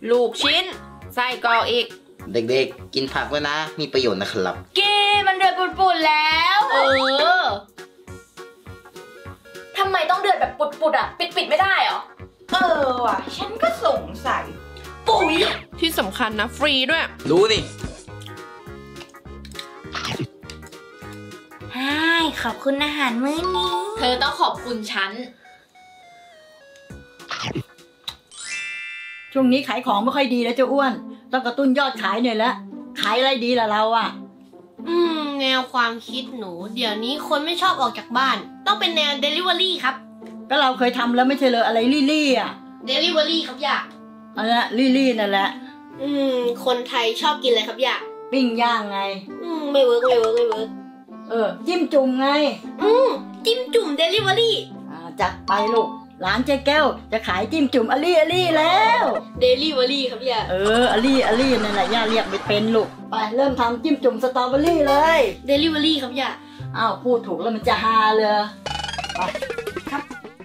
ลูกชิ้นไส้กรอกอีกเด็กๆกินผักด้วยนะมีประโยชน์นะครับมันเดือดปุดๆแล้วทำไมต้องเดือดแบบปุดๆอ่ะปิดไม่ได้หรอว่ะฉันก็สงสัยปุ๋ยที่สำคัญนะฟรีด้วยรู้นี่ขอบคุณอาหารมื้อนี้เธอต้องขอบคุณฉันช่วงนี้ขายของไม่ค่อยดีแล้วเจ้าอ้วนต้องกระตุ้นยอดขายหน่อยละขายอะไรดีล่ะเราอ่ะแนวความคิดหนูเดี๋ยวนี้คนไม่ชอบออกจากบ้านต้องเป็นแนว Delivery ครับก็เราเคยทำแล้วไม่ใช่เลยอะไรลี่อ่ะ Delivery ครับย่าอะไรนะลี่นั่นแหละคนไทยชอบกินอะไรครับย่าปิ้งย่างไงไม่เวิร์กจิ้มจุ่มไงจิ้มจุ่ม Delivery จัดไปลูกร้านเจ๊แก้วจะขายจิ้มจุ่มอลี่แล้ว Delivery ครับย่าอลี่นั่นแหละย่าเรียกไม่เป็นลูกไปเริ่มทำจิ้มจุ่มสตรอเบอรี่เลย Delivery ครับย่าพูดถูกแล้วมันจะฮาเลยไปครับ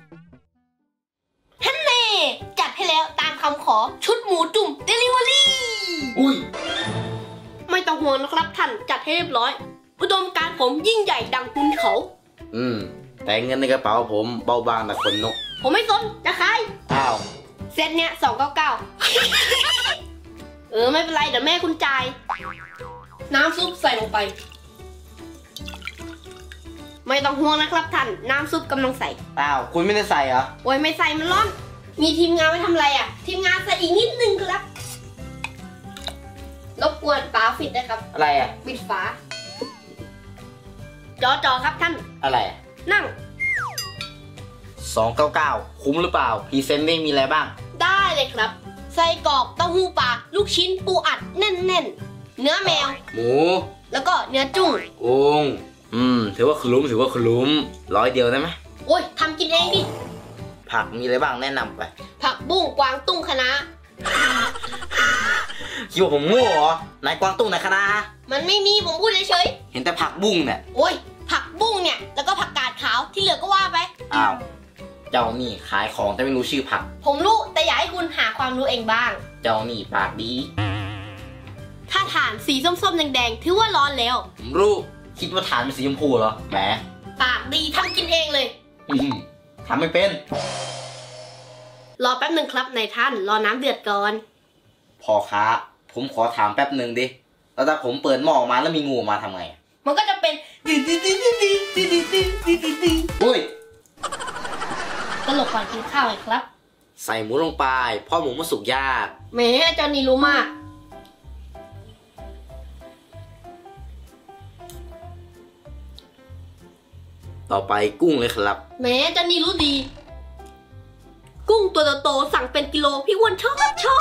ท่านเน่จัดให้แล้วตามคำขอชุดหมูจุ่ม Delivery อุ้ยไม่ต้องห่วงนะครับท่านจัดให้เรียบร้อยอุดมการณ์ผมยิ่งใหญ่ดังภูเขาแต่เงินในกระเป๋าผมเบาบางแต่ขนนกผมไม่สนจะขายเซตเนี้ย299ไม่เป็นไรเดี๋ยวแม่คุณจ่ายน้ำซุปใส่ลงไปไม่ต้องห่วงนะครับท่านน้ำซุปกำลังใส่คุณไม่ได้ใส่เหรอโอ้ยไม่ใส่มันร้อนมีทีมงานไว้ทำอะไรทีมงานใส่อีกนิดนึงครับรบกวนฝาปิดได้ครับอะไรปิดฝาจอครับท่านอะไรนั่ง 299คุ้มหรือเปล่าพรีเซนต์ได้มีอะไรบ้างได้เลยครับไส้กรอกเต้าหู้ปลาลูกชิ้นปูอัดแน่นเนื้อแมวหมูแล้วก็เนื้อจุ้งกุ้งถือว่าคุ้ม100 เดียวได้ไหมโอ้ยทำกินเองดิผักมีอะไรบ้างแนะนำไปผักบุ้งกวางตุ้งคะน้าคิดว่าผมโง่เหรอนายกวางตุ้งไหนคะน้ามันไม่มีผมพูดเฉยเห็นแต่ผักบุ้งเนี่ยโอ้ยผักบุ้งเนี่ยแล้วก็ผักกาดขาวที่เหลือก็ว่าไปเจ้านี่ขายของแต่ไม่รู้ชื่อผักผมรู้แต่อยากให้คุณหาความรู้เองบ้างเจ้านี่ปากดีถ้าถ่านสีส้มๆแดงๆถือว่าร้อนแล้วผมรู้คิดว่าถ่านเป็นสีชมพูเหรอแหมปากดีทำกินเองเลยทำไม่เป็นรอแป๊บหนึ่งครับนายท่านรอน้ำเดือดก่อนพ่อค้าผมขอถามแป๊บหนึ่งดิแล้วถ้าผมเปิดหม้อออกมาแล้วมีงูออกมาทำไงมันก็จะเป็นอุ้ยตลกก่อนกินข้าวเลยครับใส่หมูลงไปเพราะหมูมันสุกยากแหมเจ้านี่รู้มากต่อไปกุ้งเลยครับแหมเจ้านี่รู้ดีกุ้งตัวโตๆสั่งเป็นกิโลพี่อ้วนชอบ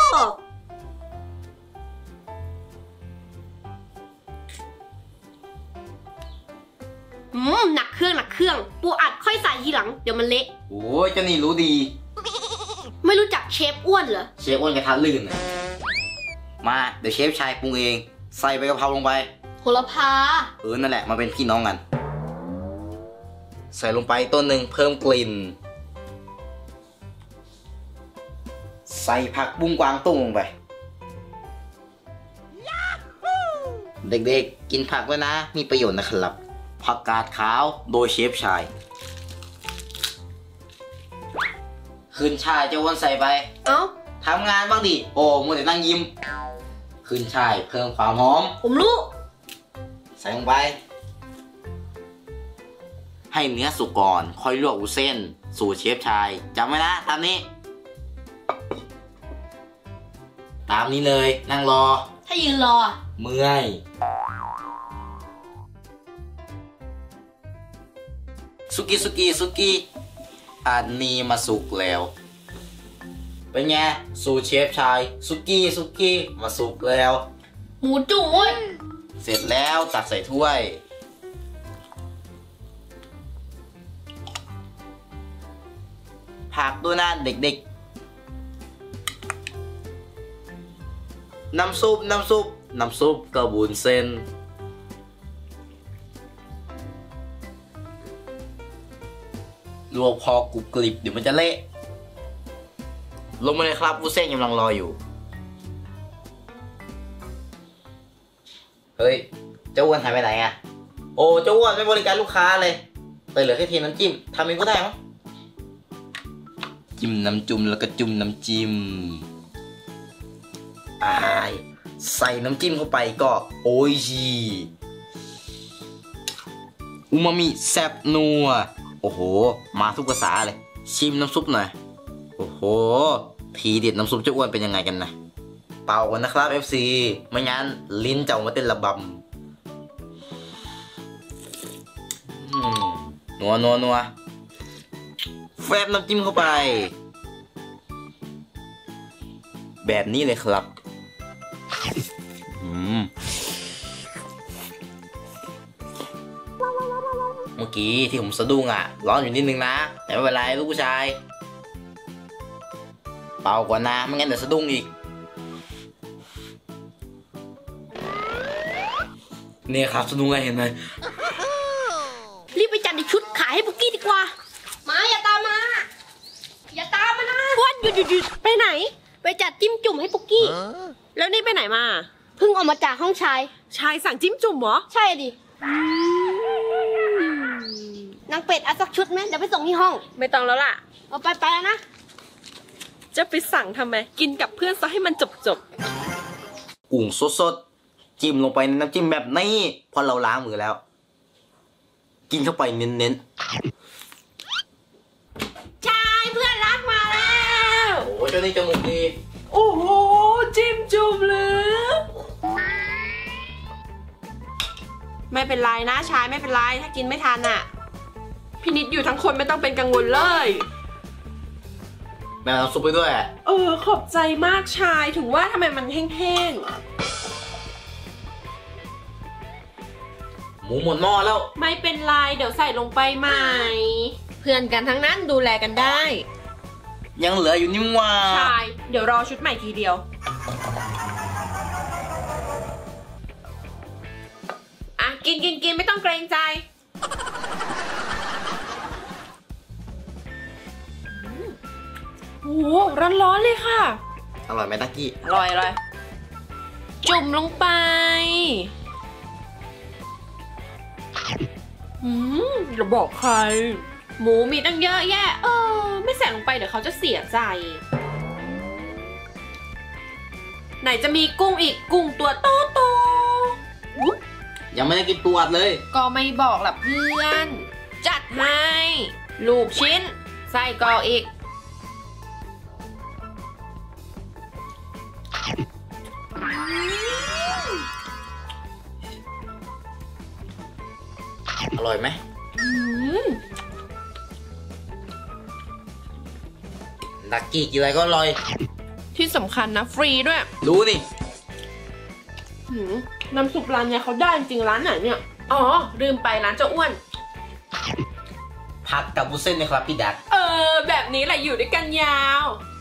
หนักเครื่องปูอัดค่อยใส่ทีหลังเดี๋ยวมันเละโอ้ยเจ้านี่รู้ดีไม่รู้จักเชฟอ้วนเหรอเชฟอ้วนกระทะลื่นมาเดี๋ยวเชฟชายปรุงเองใส่ใบกะเพราลงไปโหระพานั่นแหละมาเป็นพี่น้องกันใส่ลงไปต้นหนึ่งเพิ่มกลิ่นใส่ผักบุ้งกวางตุ้งลงไปเด็กๆกินผักด้วยนะมีประโยชน์นะครับผักกาดขาวโดยเชฟชายขึ้นช่ายเจ้าอ้วนใส่ไปทำงานบ้างดิโอ้มัวแต่นั่งยิ้มขึ้นช่ายเพิ่มความหอมผมรู้ใส่ลงไปให้เนื้อสุกก่อนค่อยลวกวุ้นเส้นสูตรเชฟชายจำไว้นะตามนี้เลยนั่งรอถ้ายืนรอเมื่อยสุกี้อันนี้มาสุกแล้วเป็นไงสูตรเชฟชายสุกี้มาสุกแล้วหมูจุ่มเว้ยเสร็จแล้วตักใส่ถ้วยผักด้วยนะเด็กๆน้ำซุปกระบุนเส้นลวกพอกรุบกริบเดี๋ยวมันจะเละลงมาเลยครับวุ้นเส้นกำลังรออยู่เฮ้ยเจ้าอ้วนหายไปไหนอะโอ้เจ้าอ้วนไม่บริการลูกค้าเลยแต่เหลือแค่เทน้ำจิ้มทำเองก็ได้มั้งจิ้มน้ำจุ่มแล้วก็จุ่มน้ำจิ้มใส่น้ำจิ้มเข้าไปก็โอ้ยจีอูมามิแซ่บนัวโอ้โหมาทุกภาษาเลยชิมน้ำซุปหน่อยโอ้โหทีเด็ดน้ำซุปเจ้าอ้วนเป็นยังไงกันนะเป่ากันนะครับ FC ไม่งั้นลิ้นจะออกมาเต้นระบำนัวแฟบน้ำจิ้มเข้าไปแบบนี้เลยครับเมื่อกี้ที่ผมสะดุ้งร้อนอยู่นิดนึงนะแต่ไม่เป็นไรลูกผู้ชายเป่าก่อนนะไม่งั้นเดี๋ยวสะดุ้งอีกนี่ครับสะดุ้งอะไรเห็นไหมรีบไปจัดในชุดขายให้ปุกกี้ดีกว่ามาอย่าตามมาอย่าตามมานะอ้วนหยุดไปไหนไปจัดจิ้มจุ่มให้ปุกกี้แล้วนี่ไปไหนมาเพิ่งออกมาจากห้องชายสั่งจิ้มจุ่มเหรอใช่ดินางเป็ดเอาสักชุดไหมเดี๋ยวไปส่งที่ห้องไม่ต้องแล้วล่ะเอาไปแล้วนะจะไปสั่งทำไมกินกับเพื่อนซะให้มันจบกุ้งสดจิ้มลงไปในน้ำจิ้มแบบนี้พอเราล้างมือแล้วกินเข้าไปเน้นชายเพื่อนรักมาแล้วโอ้เจ้านี่จมูกดีโอ้โหจิ้มจุ่มเลยไม่เป็นไรนะชายไม่เป็นไรถ้ากินไม่ทันพี่นิดอยู่ทั้งคนไม่ต้องเป็นกังวลเลยแม่เอาซุปไปด้วยขอบใจมากชายถึงว่าทำไมมันแห้งหมูหมดหม้อแล้วไม่เป็นไรเดี๋ยวใส่ลงไปใหม่เพื่อนกันทั้งนั้นดูแลกันได้ยังเหลืออยู่นี่ว่าชายเดี๋ยวรอชุดใหม่ทีเดียวกินไม่ต้องเกรงใจโอ้ร้อนเลยค่ะอร่อยไหมตักกี้อร่อยจุ่มลงไปอย่าบอกใครหมูมีตั้งเยอะแยะไม่ใส่ลงไปเดี๋ยวเขาจะเสียใจไหนจะมีกุ้งอีกกุ้งตัวโตยังไม่ได้กินตัวเลยก็ไม่บอกล่ะเพื่อนจัดให้ลูกชิ้นไส้กรอกอีกอร่อยไหมดักกี้กินอะไรก็อร่อยที่สำคัญนะฟรีด้วยรู้นี่น้ำซุปร้านเนี่ยเขาได้จริงร้านไหนเนี่ยอ๋อลืมไปร้านเจ้าอ้วนผักกับบุเส้นนะครับพี่ดักแบบนี้แหละอยู่ด้วยกันยาว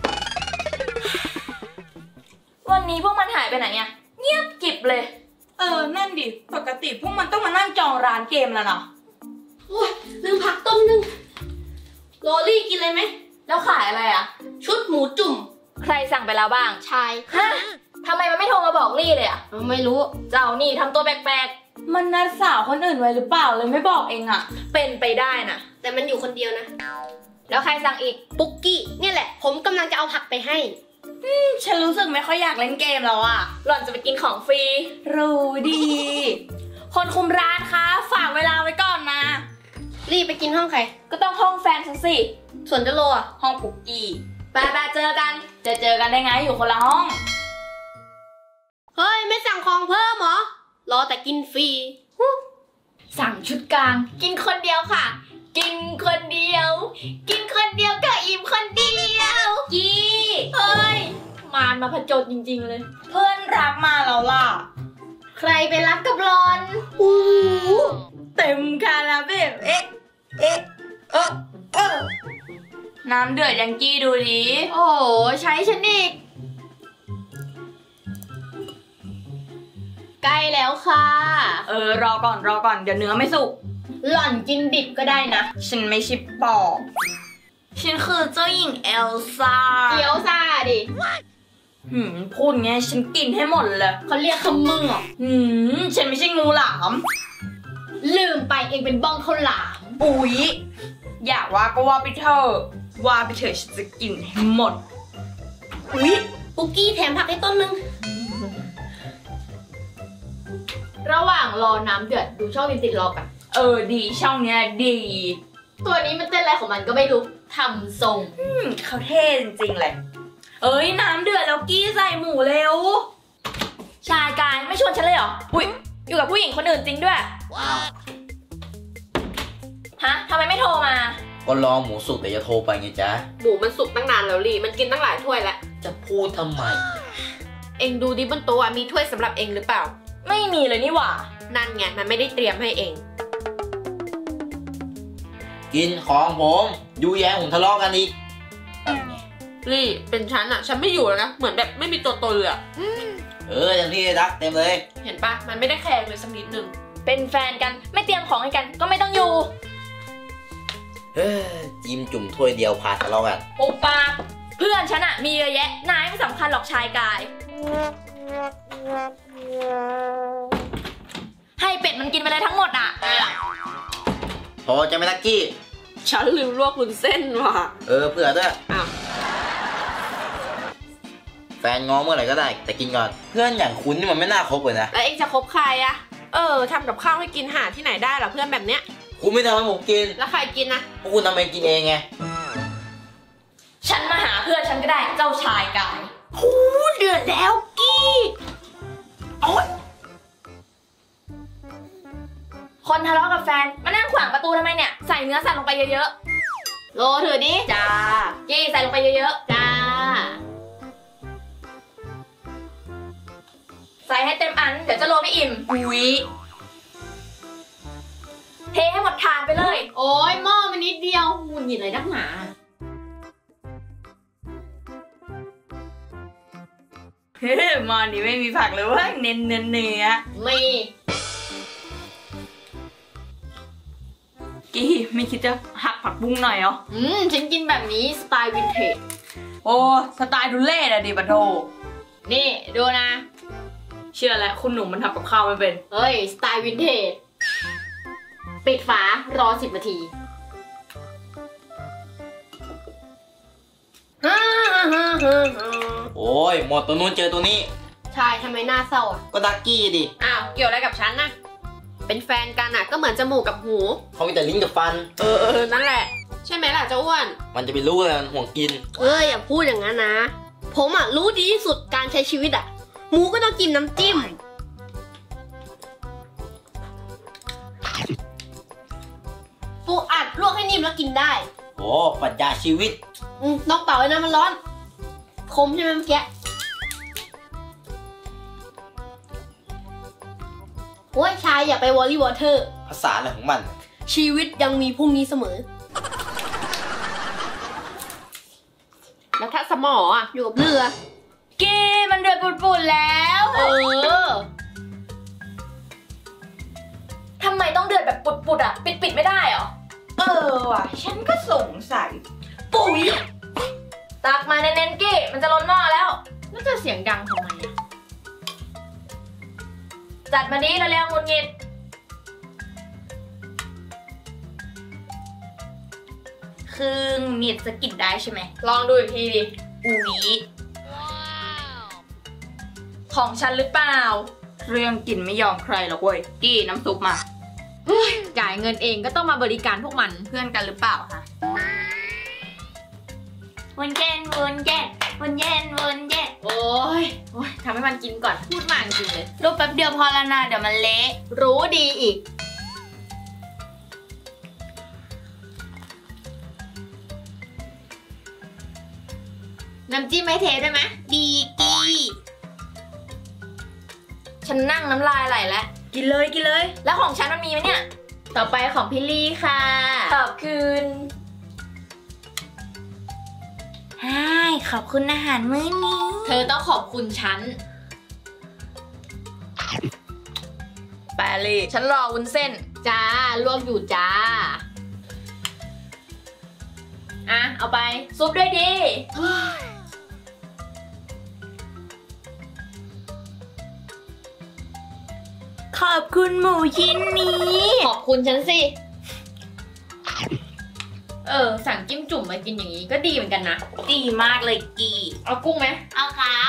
วันนี้พวกมันหายไปไหนเนี่ยเงียบกริบเลยนั่นดิปกติพวกมันต้องมานั่งจองร้านเกมแล้วเนาะโอ้ยลืมผักต้มนึงโรลี่กินเลยไหมแล้วขายอะไรชุดหมูจุ่มใครสั่งไปแล้วบ้างชายฮะทำไมมันไม่โทรมาบอกลี่เลยไม่รู้เจ้านี่ทำตัวแปลกๆมันนัดสาวคนอื่นไว้หรือเปล่าเลยไม่บอกเองเป็นไปได้นะแต่มันอยู่คนเดียวนะแล้วใครสั่งอีกปุกกี้เนี่ยแหละผมกำลังจะเอาผักไปให้ฉันรู้สึกไม่ค่อยอยากเล่นเกมแล้วหล่อนจะไปกินของฟรีรู้ดีคนคุมร้านคะฝากเวลาไว้ก่อนนะรีบไปกินห้องใครก็ต้องห้องแฟนฉันสิส่วนเจโลห้องปุกกี้ไปเจอกันจะเจอกันได้ไงอยู่คนละห้องเฮ้ยไม่สั่งของเพิ่มเหรอรอแต่กินฟรีสั่งชุดกลางกินคนเดียวค่ะกินคนเดียวก็อิ่มคนเดียวเฮ้ยมารมาผจญจริงๆเลยเพื่อนรักมาแล้วล่ะใครไปรักกับรอนเต็มคาราเบลน้ำเดือดยังกี้ดูดิโอ้ใช้ฉันอีกใกล้แล้วค่ะรอก่อนเดี๋ยวเนื้อไม่สุกหล่อนกินดิบก็ได้นะฉันไม่ใช่ปอบฉันคือเจ้าหญิงเอลซ่าดิพูดไงฉันกินให้หมดเลยเขาเรียกขมือฉันไม่ใช่งูหลามลืมไปเองเป็นบ้องข้าวหลามอุ๊ยอยากว่าก็ว่าไปเถอะว่าไปเถอะฉันจะกินให้หมดอุ๊ยปุกกี้แถมผักให้ต้นนึงระหว่างรอน้ำเดือดดูช่องติดรอกันดีช่องเนี้ยดี ตัวนี้มันเต้นอะไรของมันก็ไม่รู้ทำทรงเขาเท่จริงๆเลยน้ำเดือดแล้วกี้ใส่หมูเร็วชายกายไม่ชวนฉันเลยเหรออุ๊ยอยู่กับผู้หญิงคนอื่นจริงด้วยฮะทำไมไม่โทรมาก็รอหมูสุกแต่จะโทรไปไงจ๊ะหมูมันสุกตั้งนานแล้วลี่มันกินตั้งหลายถ้วยแล้วจะพูดทำไมเองดูดิบนโต๊ะมีถ้วยสำหรับเองหรือเปล่าไม่มีเลยนี่หว่านั่นไงมันไม่ได้เตรียมให้เองกินของผมยูแย้ผมทะเลาะกันอีกลี่เป็นฉันอะฉันไม่อยู่แล้วนะเหมือนแบบไม่มีตัวตนเลยอะอย่างที่รักเต็มเลยเห็นปะมันไม่ได้แคร์เลยสักนิดนึงเป็นแฟนกันไม่เตรียมของให้กันก็ไม่ต้องอยู่จิ้มจุ่มถ้วยเดียวพาทะเลาะกันปุ๊บปากเพื่อนฉันอะมีเยอะแยะนายไม่สำคัญหรอกชายกาย ให้เป็ดมันกินไปเลยทั้งหมดอะพอจะไม่ลักกี้ฉันลืมลวกวุ้นเส้นว่ะเผื่อด้วยอ้าวแฟนง้อเมื่อไหร่ก็ได้แต่กินก่อนเพื่อนอย่างคุณนี่มันไม่น่าคบเลยนะแล้วเองจะคบใครอะทำกับข้าวให้กินหาที่ไหนได้ล่ะเพื่อนแบบเนี้ยคุณไม่ทำให้ผมกินแล้วใครกินนะพวกคุณทำเองกินเองไงฉันมาหาเพื่อนฉันก็ได้เจ้าชายกายเดือดแล้วกี้โอ๊ยคนทะเลาะกับแฟนมานั่งขวางประตูทำไมเนี่ยใส่เนื้อสัตว์ลงไปเยอะๆโลถือดิจ้ากี้ใส่ลงไปเยอะๆจ้าใส่ให้เต็มอันเดี๋ยวจะโลไม่อิ่มอุ๊ยเทให้หมดทานไปเลยโอ้ยหม้อมันนิดเดียวหงุดหงิดเลยนักหนาหม้อนี้ไม่มีผักเลยเว้ยเน้นเนื้อไม่กี้ไม่คิดจะหักผักบุ้งหน่อยเหรอฉันกินแบบนี้สไตล์วินเทจโอ้สไตล์ดูเล่อะดิปะโทนี่ดูนะเชื่อแล้วคุณหนุ่มมันทำกับข้าวไม่เป็นเฮ้ยสไตล์วินเทจปิดฝารอ10 นาทีโอ้ยหมดตัวนู้นเจอตัวนี้ชายทำไมหน้าเศร้าอ่ะก็ดักกี้ดิอ้าวเกี่ยวอะไรกับฉันนะเป็นแฟนกันอ่ะก็เหมือนจมูกกับหูเขามีแต่ลิ้นกับฟันนั่นแหละใช่ไหมล่ะเจ้าอ้วนมันจะไปรู้เลยมันห่วงกินอย่าพูดอย่างนั้นนะ ผมรู้ดีที่สุดการใช้ชีวิตหมูก็ต้องกินน้ำจิ้ม ปูอัดลวกให้นิ่มแล้วกินได้โอ้ปรัชญาชีวิตต้องเป่าไว้นะมันร้อน คมใช่ไหมเมื่อกี้โอ้ยชายอย่าไปวอลลี่วอเตอร์ภาษาอะไรของมันชีวิตยังมีพรุ่งนี้เสมอแล้วถ้าสมออ่ะอยู่กับเรือกี้มันเดือดปุดๆแล้วทำไมต้องเดือดแบบปุดๆอ่ะปิดไม่ได้เหรอว่ะฉันก็สงสัยปุ๋ยตักมาเน้นๆกี้มันจะล้นหม้อแล้วแล้วจะเสียงดังทำไมอ่ะจัดมาดีแล้วๆงุนงิดคือหงิดสะกิดได้ใช่ไหมลองดูอีกทีดิอุ๊ยของฉันหรือเปล่าเรื่องกินไม่ยอมใครหรอกเว้ยกี้น้ำซุปมาจ่ายเงินเองก็ต้องมาบริการพวกมันเพื่อนกันหรือเปล่าคะวนเย็นโอ้ยทำให้มันกินก่อนพูดมากจริงเลยรูปแป๊บเดียวพอแล้วนะเดี๋ยวมันเละรู้ดีอีกน้ำจิ้มไม่เทได้ไหมดีกี้ฉันนั่งน้ำลายไหลแล้วกินเลยแล้วของฉันมันมีไหมเนี่ยต่อไปของพี่ลี่ค่ะขอบคุณขอบคุณอาหารมื้อนี้เธอต้องขอบคุณฉันแปลลี่ฉันรอวุ้นเส้นจ้าลวกอยู่จ้าเอาไปซุปด้วยดิขอบคุณหมูชิ้นนี้ ขอบคุณฉันสิ สั่งจิ้มจุ่มมากินอย่างนี้ก็ดีเหมือนกันนะ ดีมากเลยกีเอากุ้งไหมเอาครับ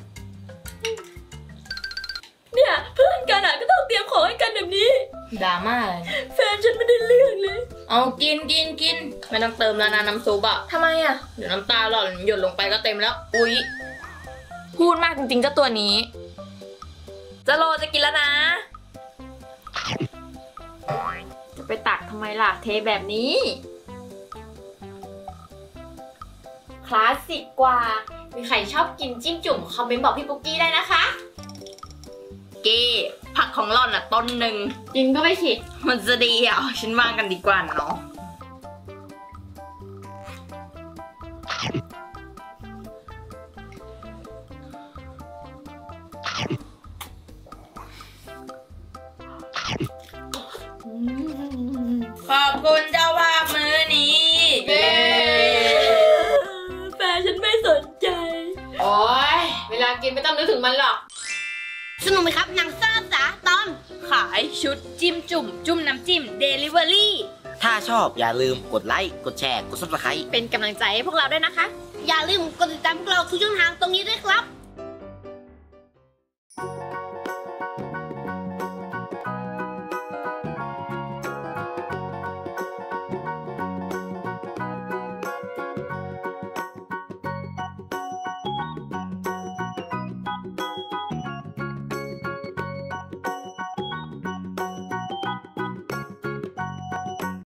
เนี่ยเพื่อนกันอ่ะก็ต้องเตรียมของให้กันแบบนี้ดราม่าเลยแฟนฉันไม่ได้เรื่องเลยเอากินไม่ต้องเติมแล้วนะน้ำซุปอ่ะทำไมอ่ะเดี๋ยวน้ำตาหล่อนหยดลงไปก็เต็มแล้วอุ๊ยพูดมากจริงๆเจ้าตัวนี้จะโลจะกินแล้วนะจะไปตักทำไมล่ะเทแบบนี้คลาสสิกกว่ามีใครชอบกินจิ้มจุ่มคอมเมนต์บอกพี่ปุ๊กกี้ได้นะคะเก้ผักของหล่อนอ่ะต้นหนึ่งจริงก็ไม่ผิดมันจะดีอ่ะฉันวางกันดีกว่าเนาะขอบคุณเจ้าภาพมื้อนี้เย้แฟนฉันไม่สนใจโอ๊ยเวลากินไม่ต้องนึกถึงมันหรอกสนุกไหมครับหนังซ่าสาตอนขายชุดจิ้มจุ่มจุ่มน้ำจิ้ม Delivery ถ้าชอบอย่าลืมกดไลค์ กดแชร์ กด Subscribe เป็นกำลังใจให้พวกเราด้วยนะคะอย่าลืมกดติดตามพวกเราทุกช่องทางตรงนี้ด้วยครับ